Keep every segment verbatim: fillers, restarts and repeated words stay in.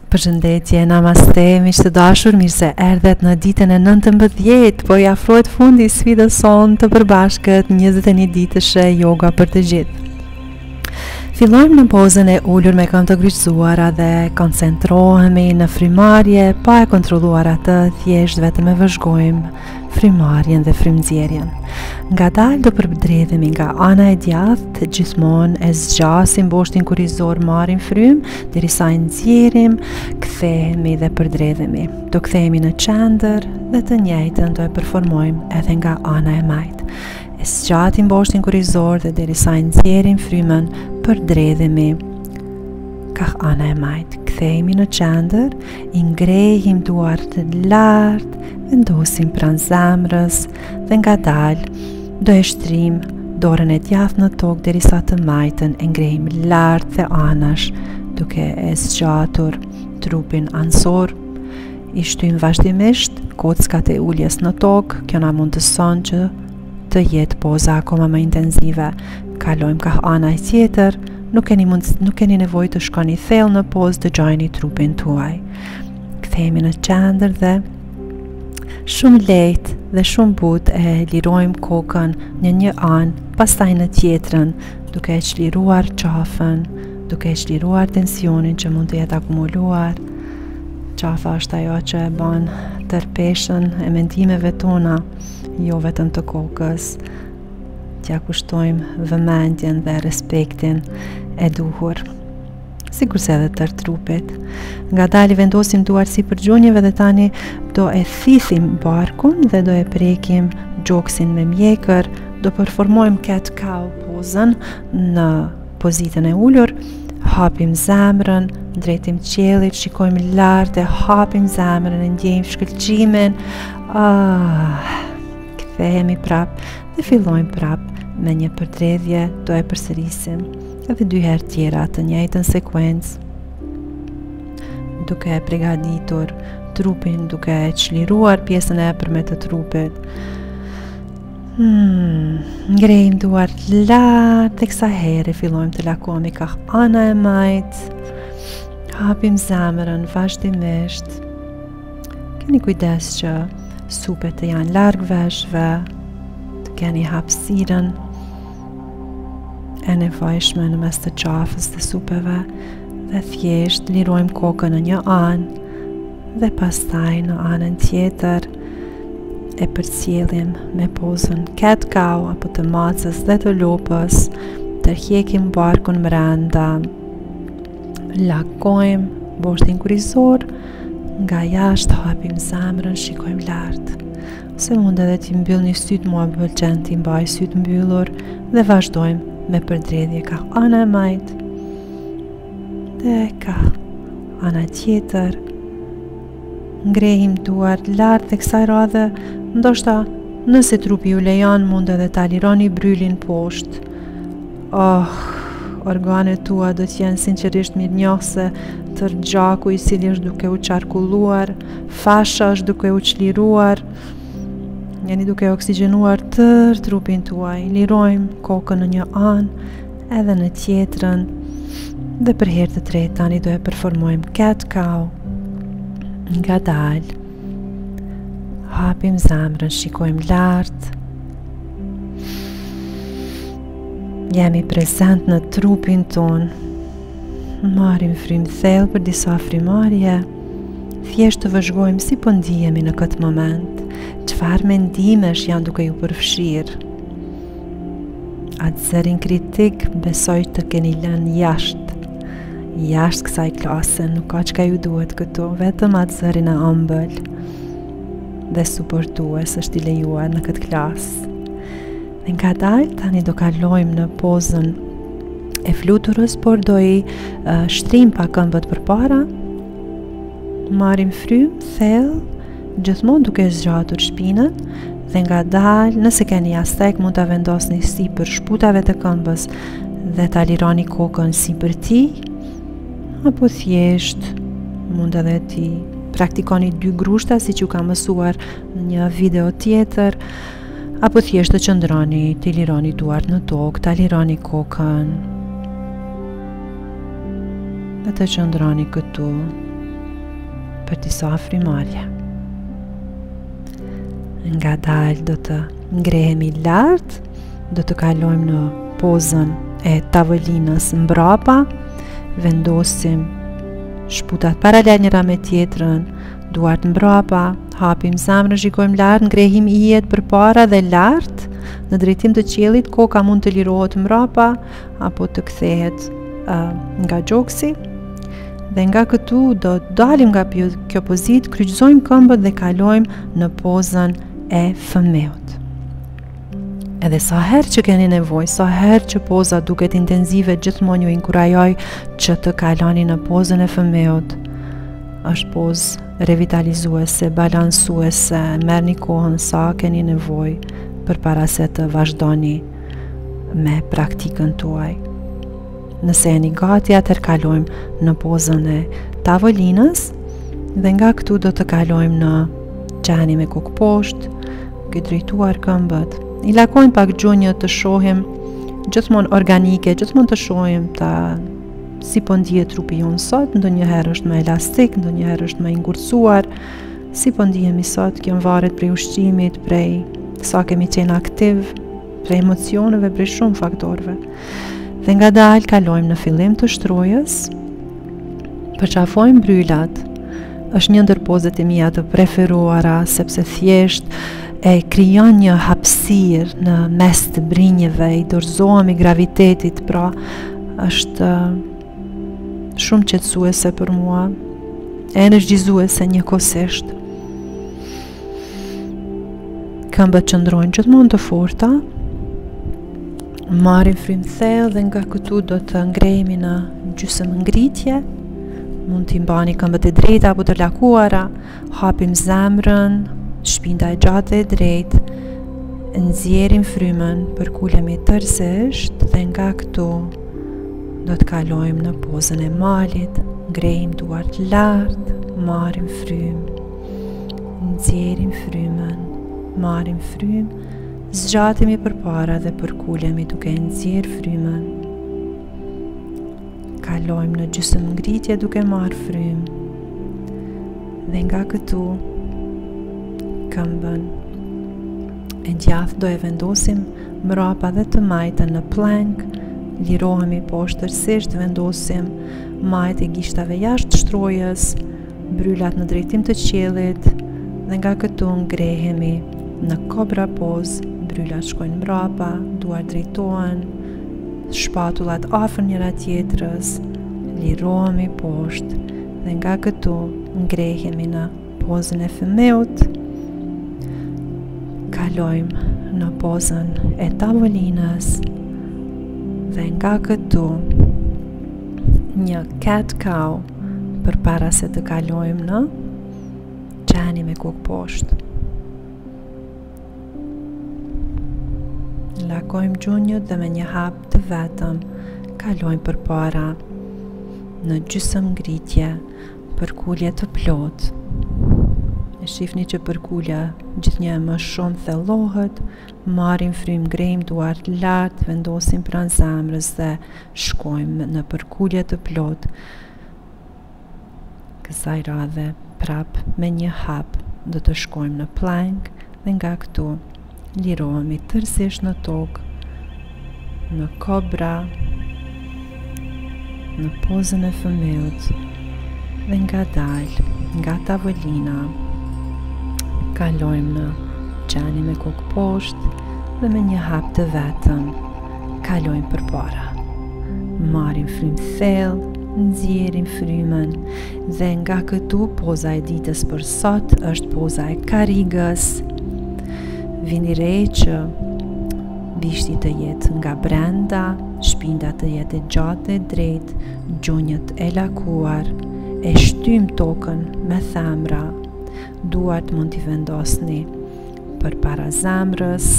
Përshëndetje, namaste, miq të dashur, mirë se erdhet në ditën e nëntëmbëdhjetë, po i afrohet fundi sfidës sonë të përbashkët njëzet e një ditëshe yoga për të gjithë. Fillojmë në pozën e ullur me këmbë të kryqëzuara dhe koncentrohemi në frymarrje, pa e kontrolluar atë, thjesht vetëm e vëzhgojmë frymarrjen dhe frymëzjerjen. Ngadalë do përdredhemi nga ana e djathtë, gjithmonë e zgjasim boshtin kurrizor, marrim frymë derisa e nxjerrim, kthehemi dhe përdredhemi. Do kthehemi në qendër dhe të njëjtën do e performojmë edhe nga ana e majtë. E zgjatim boshtin kurrizor dhe derisa e nxjerrim frymën, përdredhemi ka ana e majtë. Kthehemi në qendër, i ngrehim duart të lartë, vendosim pranë zemrës dhe ngadalë do e shtrim dorën e djathtë në tokë derisa të majtën e ngrehim lart dhe anash, duke e zgjatur trupin ansor. I shtym vazhdimisht kockat e uljes në tokë, kjo na mundëson që të jetë poza akoma më intensive. Kalojmë ka ana e tjetër, nuk keni mund, nuk keni nevojë të shkoni thellë në pozë, dëgjojeni trupin tuaj. Kthehemi në qendër dhe shumë lehtë dhe shumë butë e lirojmë kokën në një anë, pastaj në tjetrën, duke e çliruar qafën, duke e çliruar tensionin që mund të jetë akumuluar. Qafa është ajo që e bën tërpeshën e mendimeve tona, jo vetëm të kokës. T'ja kushtojmë vëmendjen dhe respektin e duhur, sikurse edhe tër trupit. Ngadalë vendosim duart sipër gjunjëve dhe tani do e thithim barkun dhe do e prekim gjoksin me mjekër. Do performojmë cat cow pozën në pozitën e ulur. Hapim zemrën, drejtim qiellit, shikojmë lart e hapim zemrën, e ndjejmë shkëlqimin. Ah, kthehemi prap dhe fillojmë prap me një përdredhje, do e përsërisim edhe dy herë tjera të njëjtën sekuencë, duke e përgatitur trupin, duke e çliruar pjesën e ëpërme të trupit. Hmm, ngrejmë duart lart dhe kësa herë fillojmë të lakohemi ka ana e majtë. Hapim zemrën vazhdimisht. Keni kujdes që supet të janë larg veshëve, të keni hapësirën e nevojshme në mes të qafës dhe supeve dhe thjesht lirojmë kokën në një anë dhe pastaj në anën tjetër e përcjellim me pozën cat cow apo të macës dhe të lopës. Tërheqim barkun brenda, lakojmë boshtin kurrizor, nga jashtë hapim zemrën, shikojmë lart. Se mund edhe t'i mbyllni syt, mua më pëlqen t'i mbaj syt mbyllur dhe vazhdojmë me përdredhje ka ana e majtë dhe ka ana tjetër. Ngrehim duart lart dhe kësaj radhe, ndoshta nëse trupi ju lejon, mund edhe ta lironi brylin poshtë. Oh, organet tua do t'jenë sinqerisht mirënjohëse, tër gjaku i cili është duke u qarkulluar, fasha është duke u çliruar, jeni duke oksigjenuar tër trupin tuaj. Lirojmë kokën në një anë edhe në tjetrën dhe për herë të tretë tani do e performojmë cat cow. Ngadalë hapim zemrën, shikojmë lart, jemi prezent në trupin ton. Marrim frymë thellë për disa frymarrje, thjesht të vëzhgojmë si po ndihemi në këtë moment. Çfarë mendimesh janë duke ju përfshirë? Atë zërin kritik besoj të keni lënë jashtë. Jashtë kësaj klase, nuk ka çka ju duhet këtu, vetëm atë zërin e ëmbël dhe suportues është i lejuar në këtë klasë. Dhe ngadalë tani do kalojmë në pozën e fluturës, por do i uh, shtrim pa këmbët përpara. Marrim frymë thellë, gjithmonë duke zgjatur shpinën dhe ngadalë, nëse keni astek, mund ta vendosni sipër shputave të këmbës dhe ta lironi kokën sipër tij, apo thjesht mund edhe ti praktikoni dy grushta siç ju kam mësuar në një video tjetër, apo thjesht të qëndroni, të lironi duart në tokë, ta lironi kokën dhe të qëndroni këtu për disa frymarrje. Nga dalë do të ngrehemi lart, do të kalojmë në pozën e tavolinës mbrapa, vendosim shputat paralel njëra me tjetrën, duart mbrapa, hapim zemrën, shikojmë lart, ngrehim hijet përpara dhe lart, në drejtim të qiellit, koka mund të lirohet mbrapa apo të kthehet uh, nga gjoksi. Dhe nga këtu do të dalim nga kjo pozitë, kryqëzojmë këmbët dhe kalojmë në pozën e fëmijët. Edhe sa herë që keni nevojë, sa herë që poza duket intensive, gjithmonë ju inkurajoj që të kaloni në pozën e fëmijët. Është pozë revitalizuese, balansuese, merrni kohën sa keni nevojë përpara se të vazhdoni me praktikën tuaj. Nëse jeni gati, atëherë kalojmë në pozën e tavolinës dhe nga këtu do të kalojmë në qeni me kokë poshtë, duke drejtuar këmbët. I lakojmë pak gjunjët të shohim gjithmonë organike, gjithmonë të shohim ta si po ndihet trupi jonë sot, ndonjëherë është më elastik, ndonjëherë është më i ngurcuar, si po ndihemi sot, kjo varet prej ushqimit, prej sa kemi qenë aktiv, prej emocioneve, prej shumë faktorëve. Dhe nga dalë kalojmë në fillim të shtrojës, përqafojmë brylat, është një ndër pozët e mia të preferuara, sepse thjesht e krijon një hapësirë në mes të brinjeve, i dorëzohemi gravitetit, pra është shumë qetësuese për mua, energjizuese njëkohësisht. Këmbët qëndrojnë gjithmonë të forta, marrim frymë thellë dhe nga këtu do të ngrehemi në gjysmë ngritje. Mund t'i mbani këmbët e drejta apo të lakuara, hapim zemrën, shpinda e gjatë e drejtë, nxjerrim frymën, përkulemi tërësisht dhe nga këtu do të kalojmë në pozën e malit, ngrehim duart lart, marrim frymë, nxjerrim frymën, marrim frymë, zgjatemi përpara dhe përkulemi duke nxjerrë frymën. Kalojmë në gjysmë ngritje duke marrë frymë. Dhe nga këtu këmbën e djathtë do e vendosim mbrapa dhe të majtën në plank, lirohemi poshtë tërësisht, vendosim majtë e gishtave jashtë shtrojës, brylat në drejtim të qiellit dhe nga këtu ngrehemi në kobra pozë, brylat shkojnë mbrapa, duart drejtohen, shpatullat afër njëra tjetrës, lirohemi poshtë dhe nga këtu ngrehemi në pozën e fëmijët, kalojmë në pozën e tavolinës dhe nga këtu një cat cow përpara se të kalojmë në qeni me kokë poshtë. Lakojmë gjunjët dhe me një hap të vetëm kalojmë përpara në gjysmë ngritje, përkulje të plotë. E shihni që përkulja gjithnjë më shumë thellohet, marrim frymë, ngrejmë duart lart, vendosim pranë zemrës dhe shkojmë në përkulje të plotë. Kësaj radhe prap me një hap do të shkojmë në plank dhe nga këtu lirohemi tërësisht në tokë, në kobra, në pozën e fëmijët dhe nga dalë, nga tavolina, kalojmë në qeni me kokë poshtë dhe me një hap të vetëm kalojmë përpara. Marrim frymë thellë, nxjerrim frymën dhe nga këtu poza e ditës për sot është poza e karrigës. Vini re që bishti të jetë nga brenda, shpinda të jetë e gjatë e drejtë, gjunjët e lakuar, e shtym tokën me themra, duart mund t'i vendosni përpara zemrës.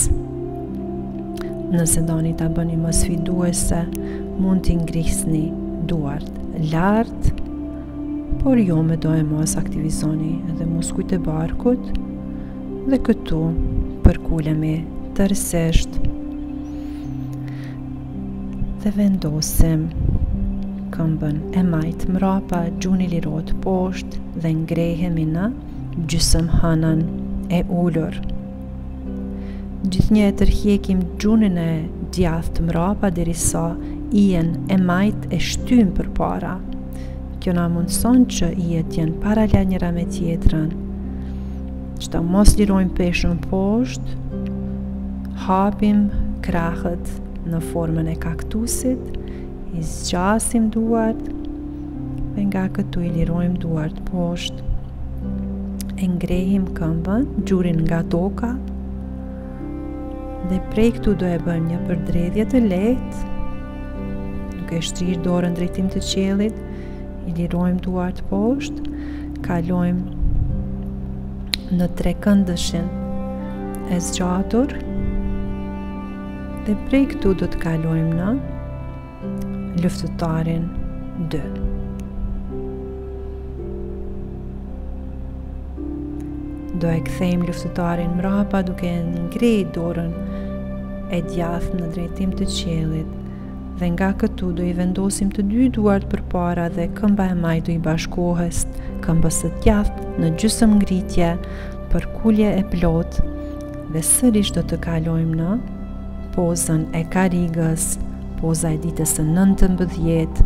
Nëse doni ta bëni më sfiduese, mund t'i ngrisni duart lart, por jo me do e mos aktivizoni edhe muskujt e barkut dhe këtu përkulemi tërësisht dhe vendosim këmbën e majtë mrapa, gjuni lirot poshtë dhe ngrehemi në gjysmë hënën e ulur. Gjithnjë e tërheqim gjunin e djathtë mrapa derisa ijen e majtë e shtym përpara. Kjo na mundson që ijet jenë paralel njëra me tjetrën. Që ta mos lirojmë peshën poshtë, hapim krahët në formën e kaktusit, i zgjasim duart dhe nga këtu i lirojmë duart poshtë. E ngrehim këmbën, gjurin nga toka dhe prej këtu do e bëjmë një përdredhje të lehtë, duke shtrirë dorën drejtim të qiellit, i lirojmë duart poshtë, kalojmë në trekëndëshin e zgjatur dhe prej këtu do të kalojmë në luftarin dy. Do e kthejmë luftëtarin mrapa duke ngrejt dorën e djathtë në drejtim të qiellit dhe nga këtu do i vendosim të dy duart përpara dhe këmba e majtë do i bashkohet këmbës së djathtë në gjysmë ngritje për kulje e plotë dhe sërish do të kalojmë në pozën e karigës, poza e ditës së nëntëmbëdhjetë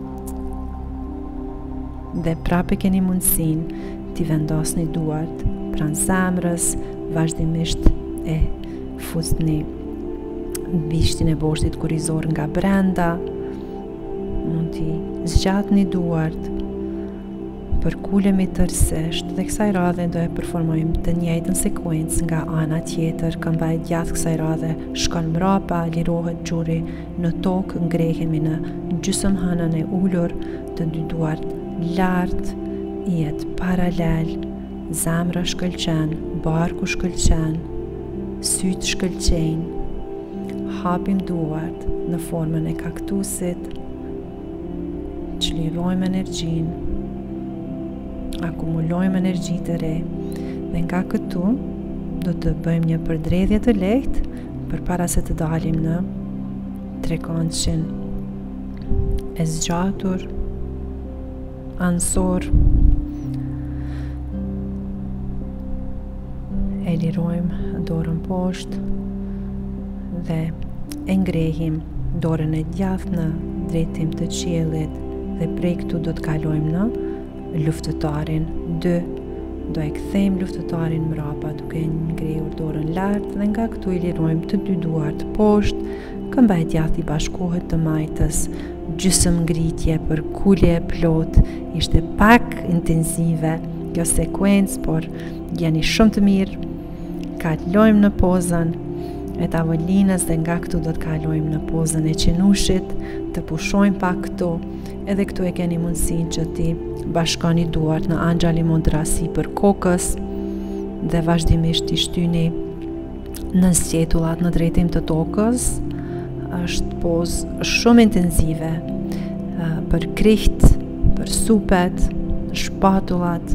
dhe prapë keni mundësinë t'i vendosni duart pranë zemrës, vazhdimisht e fusni bishtin e boshtit kurizor nga brenda, mund t'i zgjatni duart, përkulemi tërësisht dhe kësaj radhe do e përformojmë të njëjtën sekuencë nga ana tjetër. Këmba e djathtë kësaj radhe shkon mrapa, lirohet gjuri në tokë, ngrehemi në gjysmë hënën e ulur, të dy duart lart, ijet paralel, zemra shkëlqen, barku shkëlqen, sytë shkëlqejnë, hapim duart në formën e kaktusit, çlirojmë energjinë, akumulojmë energji të re dhe nga këtu do të bëjmë një përdredhje të lehtë përpara se të dalim në trekëndshin e zgjatur, ansor. E lirojmë dorën poshtë dhe e ngrehim dorën e djathtë në drejtim të qiellit dhe prej këtu do të kalojmë në luftëtarin dy. Do e kthejmë luftëtarin mrapa duke ngrehur dorën lart dhe nga këtu i lirojmë të dy duart poshtë, këmba e djathtë i bashkohet të majtës, gjysmë ngritje për kulje e plotë. Ishte pak intensive kjo sekuencë, por jeni shumë të mirë. Kalojmë në pozën e tavolinës dhe nga këtu do të kalojmë në pozën e qenushit, të pushojmë pak këtu, edhe këtu e keni mundësinë që ti bashkoni duart në angjali mudra sipër kokës dhe vazhdimisht i shtyni në sqetullat në drejtim të tokës. Është pozë shumë intensive uh, për kriht, për supet, shpatullat,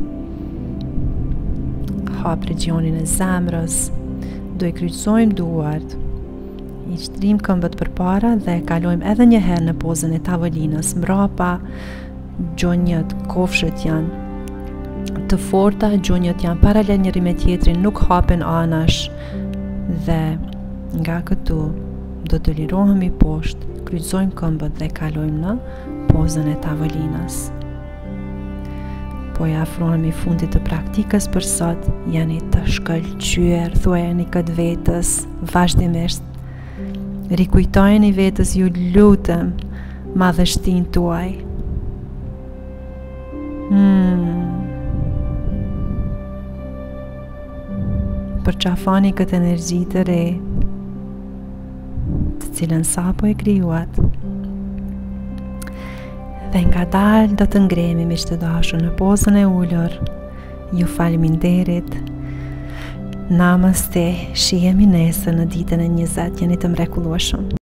hap regionin e zemrës. Do i kryqësojmë duart, i shtrim këmbët përpara dhe kalojmë edhe një herë në pozën e tavolinës mrapa. Gjonjët, kofshët janë të forta, gjonjët janë paralel njëri me tjetrin, nuk hapen anash dhe nga këtu do të lirohemi poshtë, kryqësojmë këmbët dhe kalojmë në pozën e tavolinës. Po ja afrohemi fundit të praktikës për sot, jeni të shkëlqyer, thuajeni këtë vetës vazhdimisht. Rikujtojeni vetës, ju lutem, madhështinë tuaj. Hmm. Përqafoni këtë energji të re, të cilën sapo e krijuat. Dhe nga dalë do të ngrehemi miq të dashur në pozën e ulur. Ju faleminderit. Namaste. Shihemi nesër në ditën e njëzet. Jeni të mrekullueshëm.